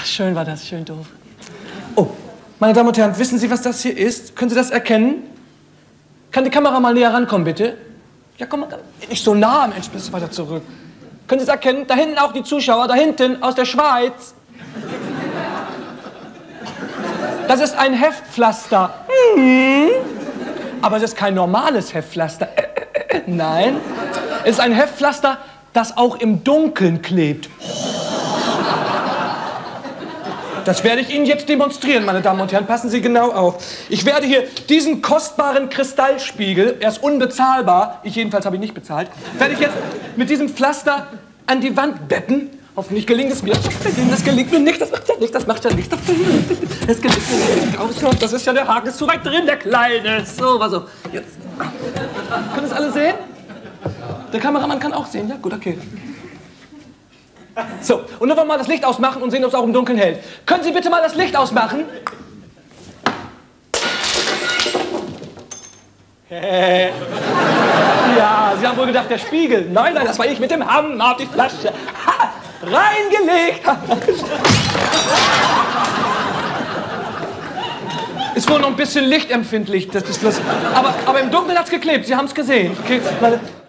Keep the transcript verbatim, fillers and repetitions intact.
Ach, schön war das, schön doof. Oh, meine Damen und Herren, wissen Sie, was das hier ist? Können Sie das erkennen? Kann die Kamera mal näher rankommen, bitte? Ja, komm mal, nicht so nah, Mensch, bist du weiter zurück. Können Sie es erkennen? Da hinten auch die Zuschauer, da hinten, aus der Schweiz. Das ist ein Heftpflaster. Mhm. Aber es ist kein normales Heftpflaster. Äh, äh, äh, nein, es ist ein Heftpflaster, das auch im Dunkeln klebt. Das werde ich Ihnen jetzt demonstrieren, meine Damen und Herren. Passen Sie genau auf. Ich werde hier diesen kostbaren Kristallspiegel, er ist unbezahlbar, ich jedenfalls habe ihn nicht bezahlt, werde ich jetzt mit diesem Pflaster an die Wand betten. Hoffentlich gelingt es mir. Das gelingt mir nicht, das macht ja nicht, das macht ja nicht. Das gelingt mir nicht. Ausschau, das ist ja der Haken, ist so weit drin, der Kleine. So, was so. Jetzt. Können es alle sehen? Der Kameramann kann auch sehen, ja? Gut, okay. So, und dann wollen wir mal das Licht ausmachen und sehen, ob es auch im Dunkeln hält. Können Sie bitte mal das Licht ausmachen? Ja, Sie haben wohl gedacht, der Spiegel. Nein, nein, das war ich mit dem Hammer auf die Flasche. Ha, reingelegt. Ist wohl noch ein bisschen lichtempfindlich, das ist das. Aber, aber im Dunkeln hat's geklebt, Sie haben es gesehen. Okay, meine